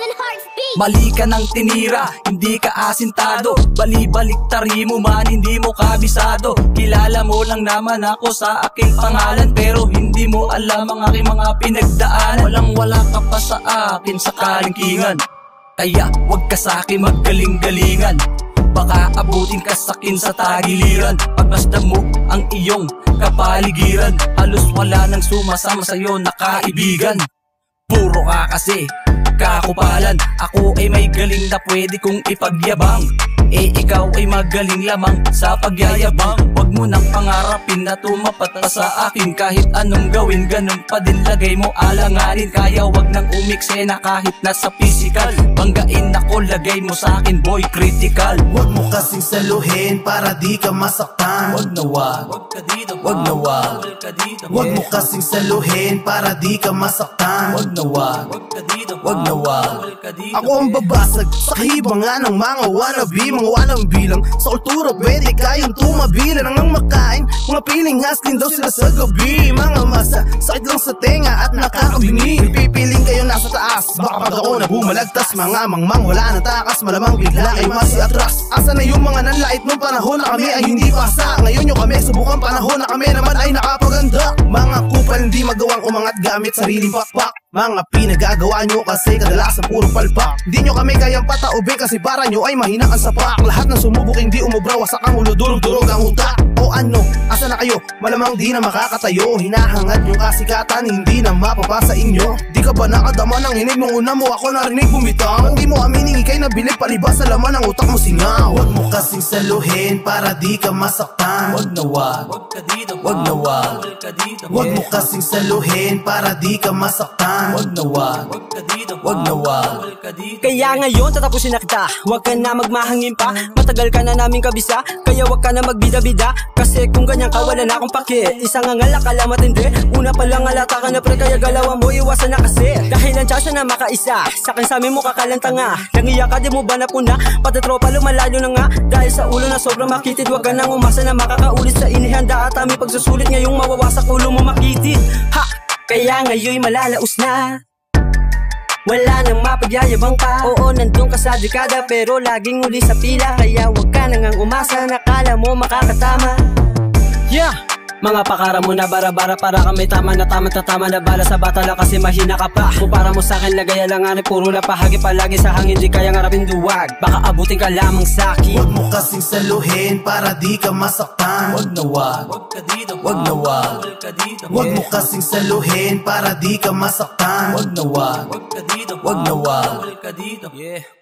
Mali ka ng tinira, hindi ka asintado. Bali-baliktari mo man, hindi mo kabisado. Kilala mo lang naman ako sa aking pangalan, pero hindi mo alam ang aking mga pinagdaan. Walang-wala ka pa sa akin sa kalingkingan, kaya wag ka sa akin maggaling-galingan. Baka abutin ka sakin sa tagiliran. Pagmasdan mo ang iyong kapaligiran, halos wala nang sumasama sa'yo na kaibigan. Puro ka kasi kakupalan, ako ay may galing na pwede kong ipagyabang. Eh ikaw ay magaling lamang sa pagyayabang. Wag mo nang pangarapin na tumapat ka sa akin. Kahit anong gawin, ganun pa din lagay mo alanganin. Kaya wag nang umiksena kahit nasa physical. Banggain ako, lagay mo sa akin boy, critical. Wag mo kasing saluhin para di ka masaktan. Wag na wag, wag ka dito, wag na wag. Wag mo kasing saluhin para di ka masaktan. Wag na wag, wag ka dito, wag na wag. Ako ang babasag sa kahibangan ng mga wannabe, mga walang bilang. Sa kultura pwede kayong tumabilan ang makain. Mga piling haskin daw sila sa gabi. Mga masa, sakit lang sa tenga at nakakabingi. Pipiling kayo nasa taas, baka pag ako na bumalagtas. Mga mangmang wala na takas, malamang bigla ay masiatras. Asa na yung mga nanlait nung panahon na kami ay hindi pasa. Ngayon yung kami subukan panahon na kami naman ay nakapaganda. Mga kupal hindi magawang umangat gamit sariling pakpak. Mga pinagagawa nyo kasi kadalasan puro palpak. Di nyo kami kayang pataobe kasi para nyo ay mahina ang sapak. Lahat ng sumubok hindi umubra, wasak ang ulo, durog-durog ang utak. O ano, asa na kayo? Malamang di na makakatayo. Hinahangad nyo kasikatan, hindi na mapapasa inyo. Di ka ba nakadama ng hinig nung una mo ako narinig bumitaw? Hindi mo aminin ikay nabilib, palibas sa laman ng utak mo singaw. Huwag mo kasing saluhin para di ka masaktan. Wag na wag, wag ka dito, wag na wag. Huwag mo kasing saluhin para di ka masaktan. Wag na wag, wag ka dito, wag na wag. Kaya ngayon tatapusin na kita, wag ka na magmahangin pa. Matagal ka na namin kabisa, kaya wag ka na magbida-bida. Kasi kung ganyan ka wala na akong pake. Isang angala ka lang matindi, una pa lang alata ka na pre. Kaya galawan mo iwasan na kasi, dahil ang tiyasa na makaisa. Sakin sa amin mo kakalanta nga, nangiyak ka di mo ba napuna? Pati tropa lumalayo na nga, dahil sa ulo na sobrang makitid. Wag ka nang umasa na makakaulit sa inihanda at aming pagsusulit. Ngayong mawawasak ulo mo makitid. Ha! Kaya ngayon malalaos na, wala nang mapagyayabang pa. Oo, nandun ka sa dekada pero laging uli sa pila. Kaya wag ka nang umasa, nakala mo makakatama. Yeah! Mga pakara mo na bara-bara para kami tama na tama na bala sa bata lang kasi mahina ka pa. Kumpara mo sa akin lagay alanganin, puro na pahagi palagi sa hangin. Di kaya ngarapin duwag, baka abutin ka lamang sa akin. Huwag mo kasing saluhin para di ka masaktan. Wag na wag, wag ka dito, wag na wag. Huwag mo kasing saluhin para di ka masaktan. Wag na wag, wag ka dito, wag na wag. Yeah.